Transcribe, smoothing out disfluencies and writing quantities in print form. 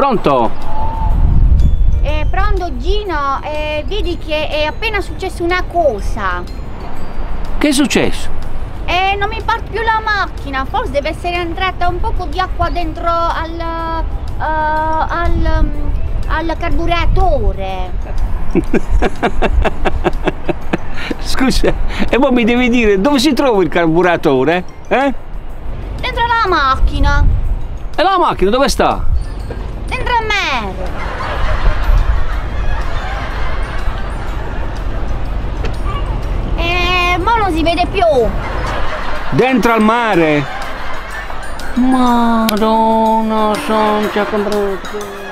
Pronto? Pronto Gino, vedi che è appena successa una cosa. Che è successo? Non mi parte più la macchina, forse deve essere entrata un poco di acqua dentro al carburatore. Scusa, e poi mi devi dire dove si trova il carburatore? Dentro la macchina. E la macchina dove sta? Dentro a me. Ma non si vede più. Dentro al mare? Madonna, Santa,